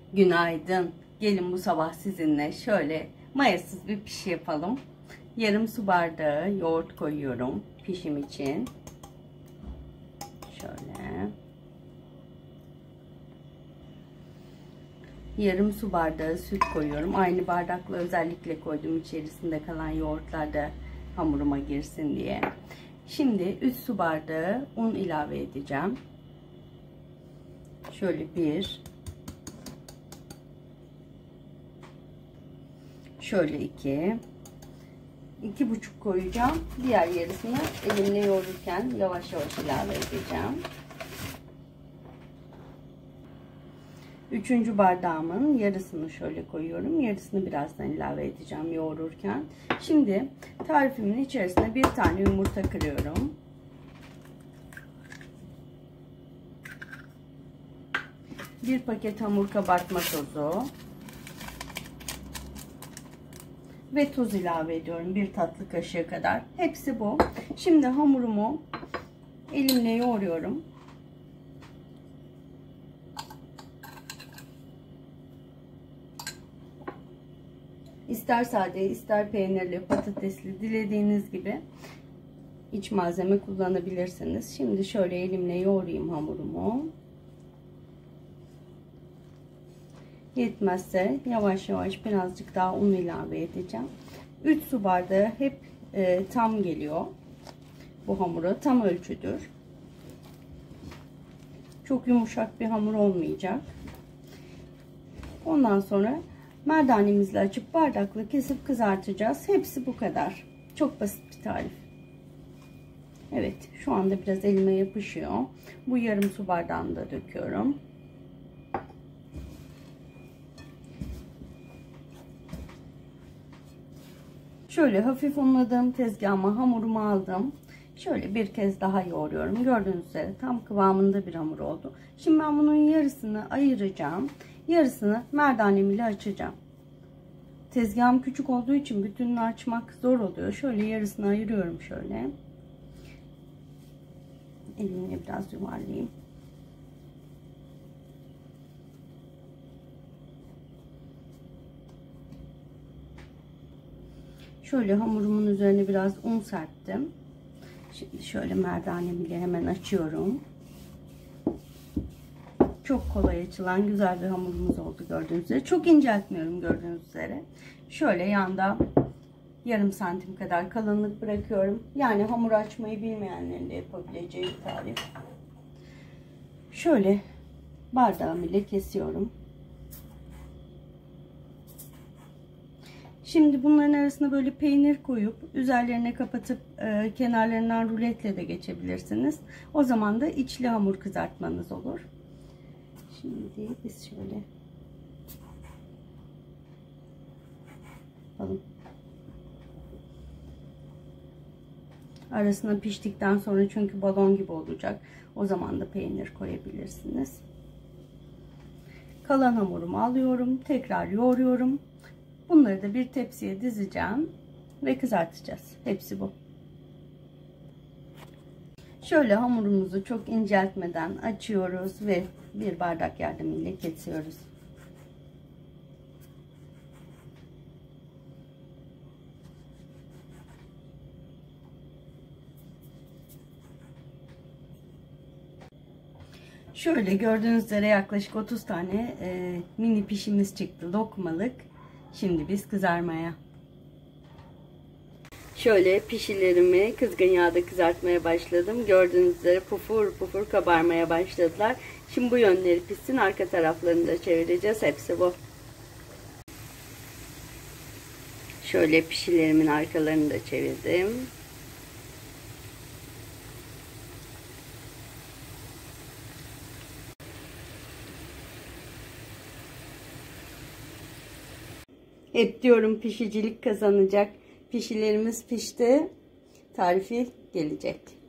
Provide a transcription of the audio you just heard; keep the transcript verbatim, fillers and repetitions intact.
Günaydın. Gelin bu sabah sizinle şöyle mayasız bir pişi yapalım. Yarım su bardağı yoğurt koyuyorum pişim için. Şöyle. Yarım su bardağı süt koyuyorum. Aynı bardakla özellikle koydum, içerisinde kalan yoğurtlar da hamuruma girsin diye. Şimdi üç su bardağı un ilave edeceğim. Şöyle bir, şöyle iki, iki buçuk koyacağım. Diğer yarısını elimle yoğururken yavaş yavaş ilave edeceğim. Üçüncü bardağımın yarısını şöyle koyuyorum. Yarısını birazdan ilave edeceğim yoğururken. Şimdi tarifimin içerisine bir tane yumurta kırıyorum. Bir paket hamur kabartma tozu. Ve tuz ilave ediyorum. Bir tatlı kaşığı kadar. Hepsi bu. Şimdi hamurumu elimle yoğuruyorum. İster sade, ister peynirli, patatesli, dilediğiniz gibi iç malzeme kullanabilirsiniz. Şimdi şöyle elimle yoğurayım hamurumu. Yetmezse yavaş yavaş birazcık daha un ilave edeceğim. üç su bardağı hep e, tam geliyor. Bu hamura tam ölçüdür. Çok yumuşak bir hamur olmayacak. Ondan sonra merdanemizle açıp bardakla kesip kızartacağız. Hepsi bu kadar. Çok basit bir tarif. Evet, şu anda biraz elime yapışıyor. Bu yarım su bardağını da döküyorum. Şöyle hafif unladığım tezgahıma hamurumu aldım. Şöyle bir kez daha yoğuruyorum. Gördüğünüz üzere tam kıvamında bir hamur oldu. Şimdi ben bunun yarısını ayıracağım. Yarısını merdanem ile açacağım. Tezgahım küçük olduğu için bütününü açmak zor oluyor. Şöyle yarısını ayırıyorum şöyle. Elimle biraz yuvarlayayım. Şöyle hamurumun üzerine biraz un serptim. Şimdi şöyle merdanem ile hemen açıyorum. Çok kolay açılan güzel bir hamurumuz oldu gördüğünüz üzere. Çok inceltmiyorum gördüğünüz üzere. Şöyle yanda yarım santim kadar kalınlık bırakıyorum. Yani hamur açmayı bilmeyenlerin de yapabileceği bir tarif. Şöyle bardağım ile kesiyorum. Şimdi bunların arasına böyle peynir koyup üzerlerine kapatıp e, kenarlarından ruletle de geçebilirsiniz. O zaman da içli hamur kızartmanız olur. Şimdi biz şöyle yapalım. Arasına piştikten sonra çünkü balon gibi olacak. O zaman da peynir koyabilirsiniz. Kalan hamurumu alıyorum. Tekrar yoğuruyorum. Bunları da bir tepsiye dizeceğim ve kızartacağız. Hepsi bu. Şöyle hamurumuzu çok inceltmeden açıyoruz ve bir bardak yardımıyla kesiyoruz. Şöyle gördüğünüz üzere yaklaşık otuz tane e, mini pişimiz çıktı, lokmalık. Şimdi biz kızarmaya. Şöyle pişilerimi kızgın yağda kızartmaya başladım. Gördüğünüz üzere pufur pufur kabarmaya başladılar. Şimdi bu yönleri pişsin, arka taraflarını da çevireceğiz. Hepsi bu. Şöyle pişilerimin arkalarını da çevirdim. Hep diyorum pişicilik kazanacak. Pişilerimiz pişti. Tarifi gelecek.